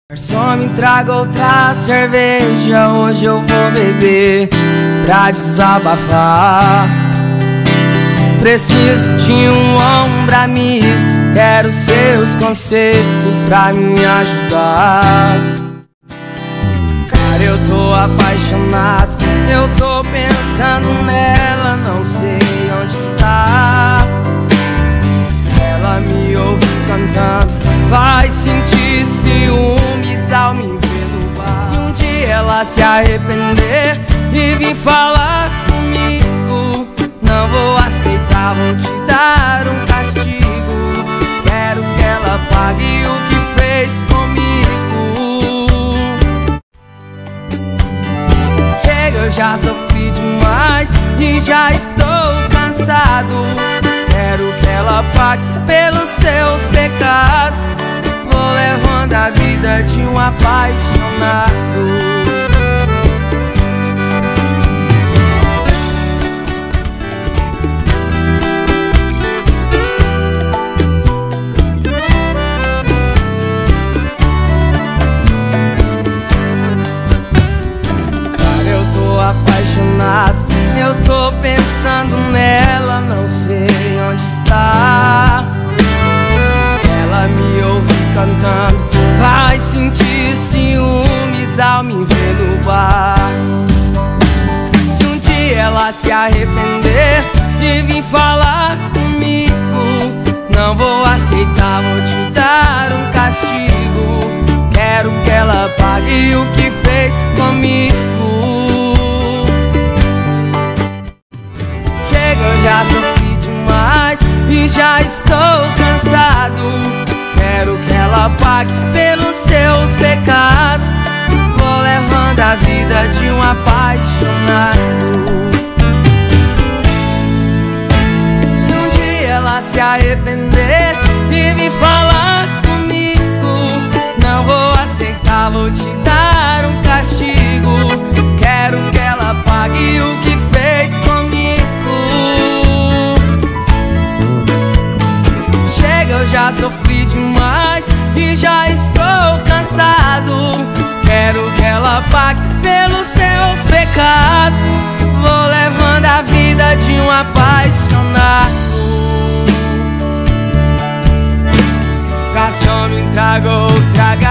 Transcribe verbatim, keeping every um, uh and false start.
Só me traga outra cerveja, hoje eu vou beber pra desabafar. Preciso de um ombro amigo, quero seus conselhos pra me ajudar. Cara, eu tô apaixonado, eu tô pensando nela, não sei onde está. Se ela me ouvir cantando, vai sentir ciúmes ao me ver no bar. Se um dia ela se arrepender e vir falar comigo, não vou aceitar, vou te dar um castigo. Quero que ela pague o que fez comigo. Chega, eu já sofri demais e já estou cansado. Quero que ela pague pelos seus pecados. Vou levando a vida de um apaixonado. Cara, eu tô apaixonado, eu tô pensando nela, não sei onde está. Se ela me ouvir cantando, vai sentir ciúmes ao me ver no bar. Se um dia ela se arrepender e vir falar comigo, não vou aceitar, vou te dar um castigo. Quero que ela pague o que fez comigo. Chega, eu já sofri demais e já estou cansado. Quero que ela pague pelos seus pecados. Vou levando a vida de um apaixonado. Se um dia ela se arrepender e vir falar comigo, não vou aceitar, vou te dar um castigo. Quero que ela pague o que fez comigo. Chega, eu já sofri demais e já estou cansado. Quero que ela pague pelos seus pecados. Vou levando a vida de um apaixonado. Garçom, me traga outra garrafa.